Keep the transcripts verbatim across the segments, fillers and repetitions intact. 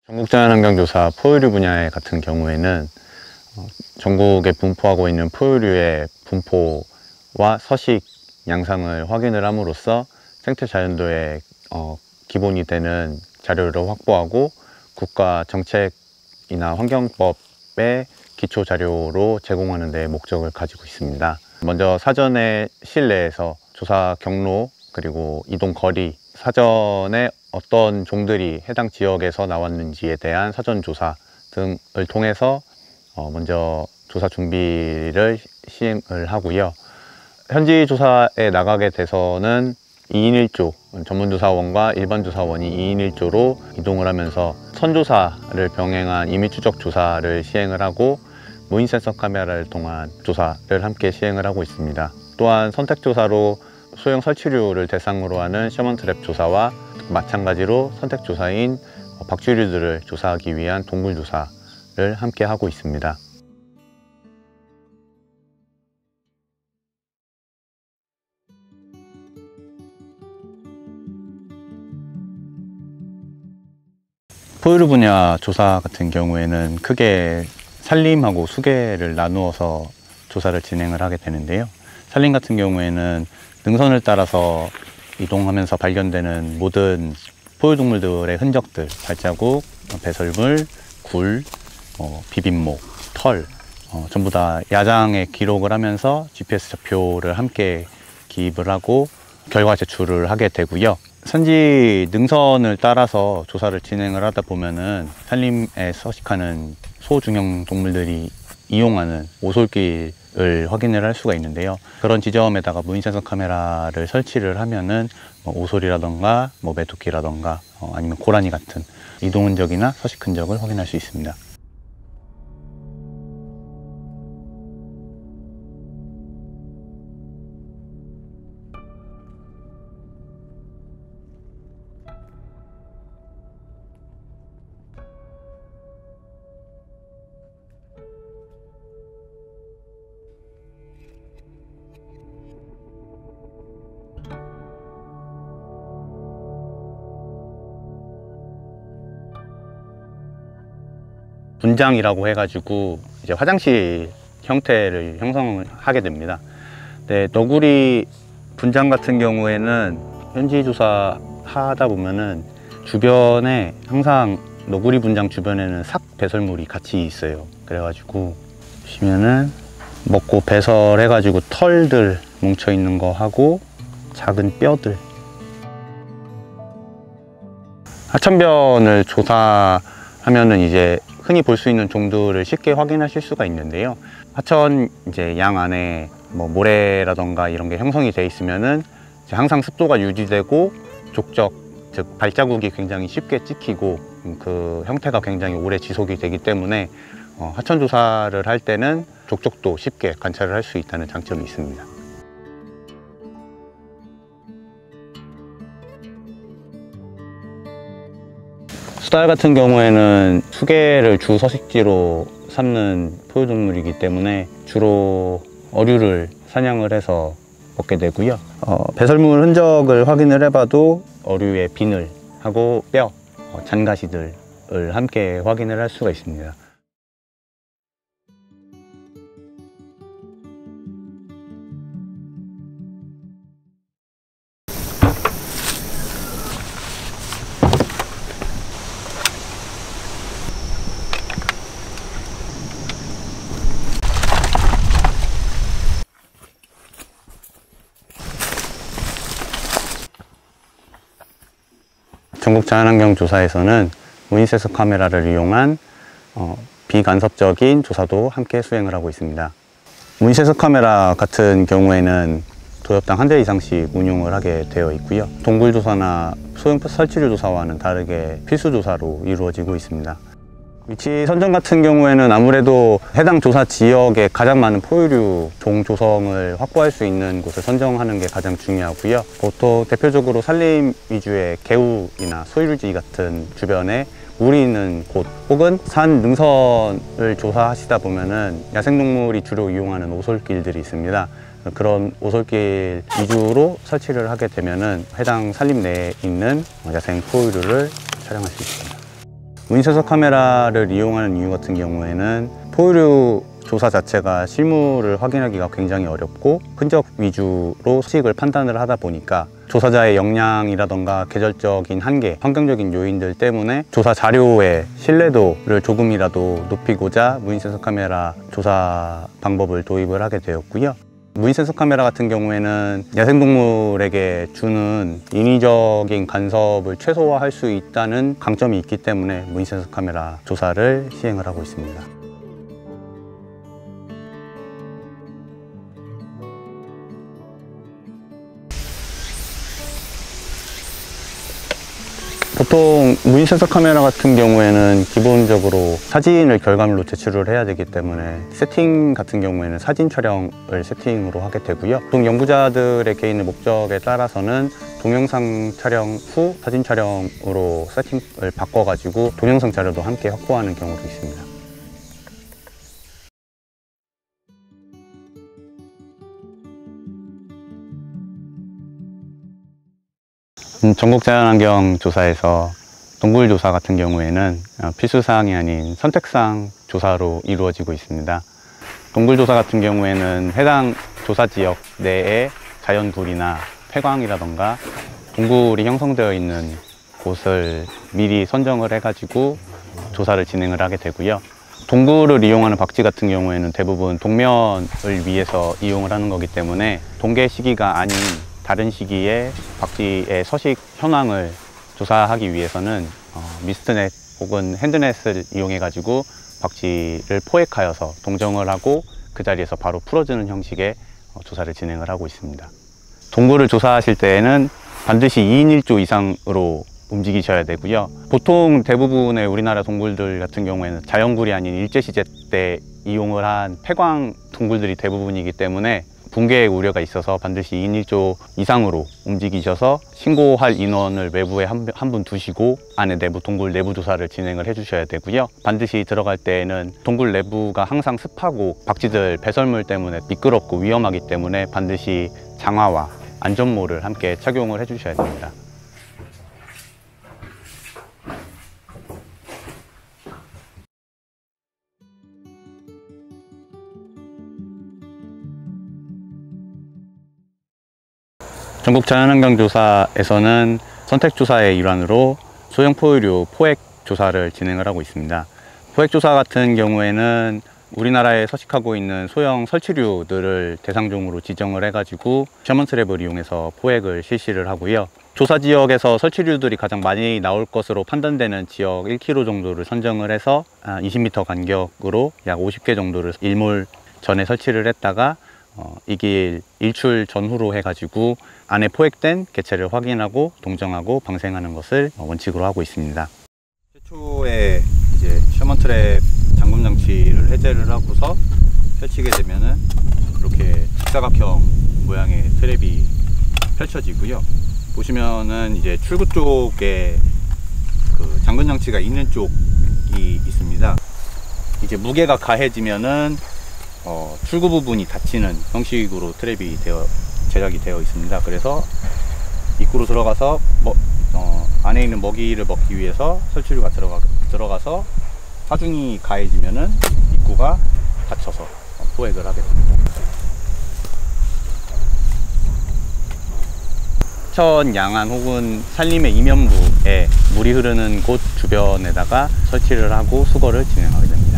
전국자연환경조사 포유류 분야 같은 경우에는 전국에 분포하고 있는 포유류의 분포와 서식 양상을 확인을 함으로써 생태 자연도의 어, 기본이 되는 자료를 확보하고 국가 정책이나 환경법의 기초 자료로 제공하는 데 목적을 가지고 있습니다. 먼저 사전에 실내에서 조사 경로 그리고 이동 거리, 사전에 어떤 종들이 해당 지역에서 나왔는지에 대한 사전 조사 등을 통해서 먼저 조사 준비를 시행을 하고요. 현지 조사에 나가게 돼서는 이 인 일 조, 전문조사원과 일반조사원이 이 인 일 조로 이동을 하면서 선조사를 병행한 임의추적 조사를 시행을 하고 무인 센서 카메라를 통한 조사를 함께 시행을 하고 있습니다. 또한 선택조사로 소형 설치류를 대상으로 하는 셔먼트랩 조사와 마찬가지로 선택조사인 박쥐류들을 조사하기 위한 동굴조사를 함께 하고 있습니다. 포유류 분야 조사 같은 경우에는 크게 산림하고 수계를 나누어서 조사를 진행을 하게 되는데요. 산림 같은 경우에는 능선을 따라서 이동하면서 발견되는 모든 포유동물들의 흔적들, 발자국, 배설물, 굴, 어, 비빔목, 털 어, 전부 다 야장에 기록을 하면서 지피에스 좌표를 함께 기입을 하고 결과 제출을 하게 되고요. 산지 능선을 따라서 조사를 진행을 하다 보면은 산림에 서식하는 소중형 동물들이 이용하는 오솔길을 확인을 할 수가 있는데요. 그런 지점에다가 무인 센서 카메라를 설치를 하면은 뭐 오솔이라던가 뭐 메토키라던가 어, 아니면 고라니 같은 이동 흔적이나 서식 흔적을 확인할 수 있습니다. 분장이라고 해가지고 이제 화장실 형태를 형성을 하게 됩니다. 네, 너구리 분장 같은 경우에는 현지 조사 하다 보면은 주변에 항상 너구리 분장 주변에는 삭 배설물이 같이 있어요. 그래가지고 보시면은 먹고 배설해가지고 털들 뭉쳐 있는 거 하고 작은 뼈들, 하천변을 조사하면은 이제 흔히 볼 수 있는 종들을 쉽게 확인하실 수가 있는데요. 하천 이제 양 안에 뭐 모래라던가 이런 게 형성이 돼 있으면은 이제 항상 습도가 유지되고 족적, 즉 발자국이 굉장히 쉽게 찍히고 그 형태가 굉장히 오래 지속이 되기 때문에 어, 하천 조사를 할 때는 족적도 쉽게 관찰을 할 수 있다는 장점이 있습니다. 수달 같은 경우에는 수계를 주 서식지로 삼는 포유동물이기 때문에 주로 어류를 사냥을 해서 먹게 되고요. 어, 배설물 흔적을 확인을 해봐도 어류의 비늘하고 뼈, 어, 잔가시들을 함께 확인을 할 수가 있습니다. 전국자연환경조사에서는 무인 센서 카메라를 이용한 어, 비간섭적인 조사도 함께 수행을 하고 있습니다. 무인 센서 카메라 같은 경우에는 도엽당 한 대 이상씩 운용을 하게 되어 있고요. 동굴조사나 소형 설치류 조사와는 다르게 필수 조사로 이루어지고 있습니다. 위치 선정 같은 경우에는 아무래도 해당 조사 지역에 가장 많은 포유류 종 조성을 확보할 수 있는 곳을 선정하는 게 가장 중요하고요. 보통 대표적으로 산림 위주의 개우이나 소유지 같은 주변에 물이 있는 곳 혹은 산 능선을 조사하시다 보면은 야생동물이 주로 이용하는 오솔길들이 있습니다. 그런 오솔길 위주로 설치를 하게 되면은 해당 산림 내에 있는 야생 포유류를 촬영할 수 있습니다. 무인센서 카메라를 이용하는 이유 같은 경우에는 포유류 조사 자체가 실물을 확인하기가 굉장히 어렵고 흔적 위주로 수식을 판단을 하다 보니까 조사자의 역량이라던가 계절적인 한계, 환경적인 요인들 때문에 조사 자료의 신뢰도를 조금이라도 높이고자 무인센서 카메라 조사 방법을 도입을 하게 되었고요. 무인센서 카메라 같은 경우에는 야생동물에게 주는 인위적인 간섭을 최소화할 수 있다는 강점이 있기 때문에 무인센서 카메라 조사를 시행을 하고 있습니다. 보통 무인센서 카메라 같은 경우에는 기본적으로 사진을 결과물로 제출을 해야 되기 때문에 세팅 같은 경우에는 사진 촬영을 세팅으로 하게 되고요. 보통 연구자들의 개인의 목적에 따라서는 동영상 촬영 후 사진 촬영으로 세팅을 바꿔가지고 동영상 자료도 함께 확보하는 경우도 있습니다. 전국자연환경 조사에서 동굴 조사 같은 경우에는 필수사항이 아닌 선택사항 조사로 이루어지고 있습니다. 동굴 조사 같은 경우에는 해당 조사 지역 내에 자연굴이나 폐광이라던가 동굴이 형성되어 있는 곳을 미리 선정을 해가지고 조사를 진행을 하게 되고요. 동굴을 이용하는 박쥐 같은 경우에는 대부분 동면을 위해서 이용을 하는 거기 때문에 동계 시기가 아닌 다른 시기에 박쥐의 서식 현황을 조사하기 위해서는 어, 미스트넷 혹은 핸드넷을 이용해 가지고 박쥐를 포획하여서 동정을 하고 그 자리에서 바로 풀어주는 형식의 어, 조사를 진행을 하고 있습니다. 동굴을 조사하실 때에는 반드시 이 인 일 조 이상으로 움직이셔야 되고요. 보통 대부분의 우리나라 동굴들 같은 경우에는 자연굴이 아닌 일제시대 때 이용을 한 폐광 동굴들이 대부분이기 때문에 붕괴의 우려가 있어서 반드시 이 인 일 조 이상으로 움직이셔서 신고할 인원을 외부에 한 분 두시고 안에 내부 동굴 내부 조사를 진행을 해 주셔야 되고요. 반드시 들어갈 때에는 동굴 내부가 항상 습하고 박쥐들 배설물 때문에 미끄럽고 위험하기 때문에 반드시 장화와 안전모를 함께 착용을 해 주셔야 됩니다. 전국자연환경조사에서는 선택조사의 일환으로 소형 포유류 포획 조사를 진행을 하고 있습니다. 포획 조사 같은 경우에는 우리나라에 서식하고 있는 소형 설치류들을 대상종으로 지정을 해가지고 셔먼 트랩을 이용해서 포획을 실시를 하고요. 조사 지역에서 설치류들이 가장 많이 나올 것으로 판단되는 지역 일 킬로미터 정도를 선정을 해서 이십 미터 간격으로 약 오십 개 정도를 일몰 전에 설치를 했다가 어, 이길 일출 전후로 해가지고 안에 포획된 개체를 확인하고 동정하고 방생하는 것을 원칙으로 하고 있습니다. 최초에 이제 셔먼 트랩 잠금 장치를 해제를 하고서 펼치게 되면은 이렇게 직사각형 모양의 트랩이 펼쳐지고요. 보시면은 이제 출구 쪽에 그 잠금 장치가 있는 쪽이 있습니다. 이제 무게가 가해지면은 어, 출구 부분이 닫히는 형식으로 트랩이 되어, 제작이 되어 있습니다. 그래서 입구로 들어가서 뭐, 어, 안에 있는 먹이를 먹기 위해서 설치류가 들어가, 들어가서 하중이 가해지면은 입구가 닫혀서 포획을 하게 됩니다. 천 양안 혹은 산림의 이면부에 물이 흐르는 곳 주변에다가 설치를 하고 수거를 진행하게 됩니다.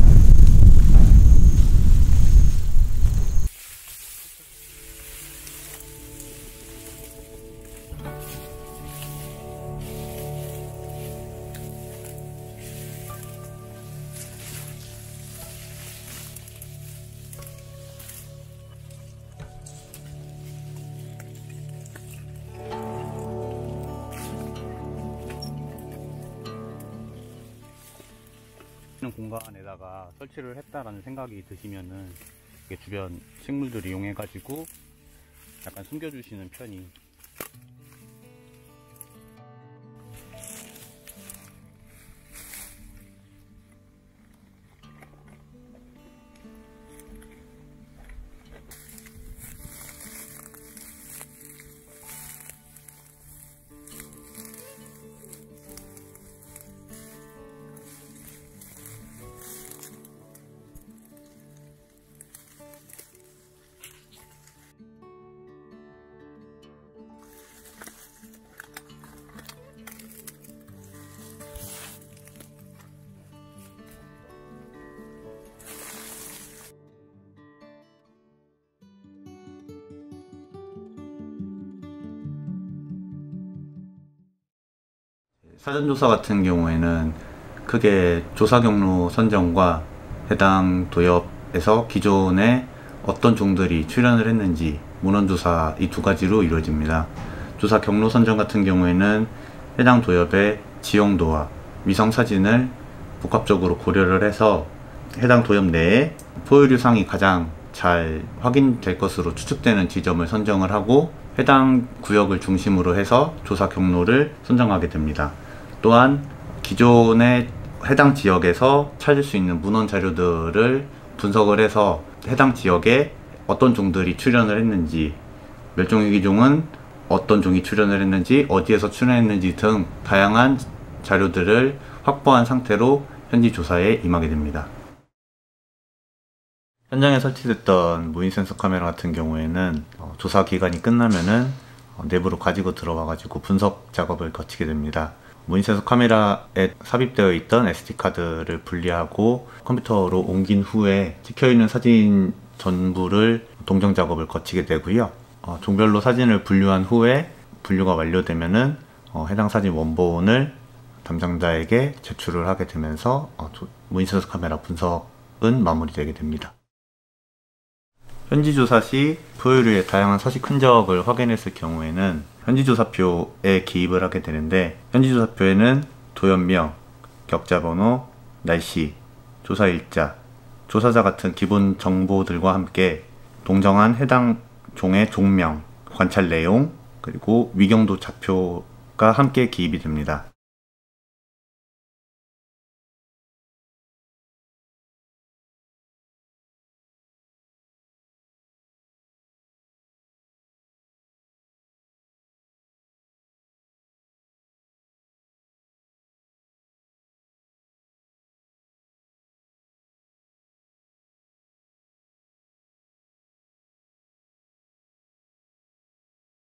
공간에다가 설치를 했다라는 생각이 드시면은 주변 식물들 이용해 가지고 약간 숨겨주시는 편이 사전조사 같은 경우에는 크게 조사 경로 선정과 해당 도엽에서 기존에 어떤 종들이 출현을 했는지 문헌조사 이 두 가지로 이루어집니다. 조사 경로 선정 같은 경우에는 해당 도엽의 지형도와 위성사진을 복합적으로 고려를 해서 해당 도엽 내에 포유류상이 가장 잘 확인될 것으로 추측되는 지점을 선정을 하고 해당 구역을 중심으로 해서 조사 경로를 선정하게 됩니다. 또한 기존의 해당 지역에서 찾을 수 있는 문헌 자료들을 분석을 해서 해당 지역에 어떤 종들이 출현을 했는지, 멸종위기종은 어떤 종이 출현을 했는지, 어디에서 출현했는지 등 다양한 자료들을 확보한 상태로 현지 조사에 임하게 됩니다. 현장에 설치됐던 무인 센서 카메라 같은 경우에는 어, 조사 기간이 끝나면은 어, 내부로 가지고 들어와 가지고 분석 작업을 거치게 됩니다. 무인 센서 카메라에 삽입되어 있던 에스디 카드를 분리하고 컴퓨터로 옮긴 후에 찍혀있는 사진 전부를 동정 작업을 거치게 되고요. 어, 종별로 사진을 분류한 후에 분류가 완료되면은 어, 해당 사진 원본을 담당자에게 제출을 하게 되면서 어, 무인 센서 카메라 분석은 마무리되게 됩니다. 현지조사 시 포유류의 다양한 서식 흔적을 확인했을 경우에는 현지조사표에 기입을 하게 되는데, 현지조사표에는 도엽명, 격자번호, 날씨, 조사일자, 조사자 같은 기본 정보들과 함께 동정한 해당 종의 종명, 관찰 내용, 그리고 위경도 좌표가 함께 기입이 됩니다.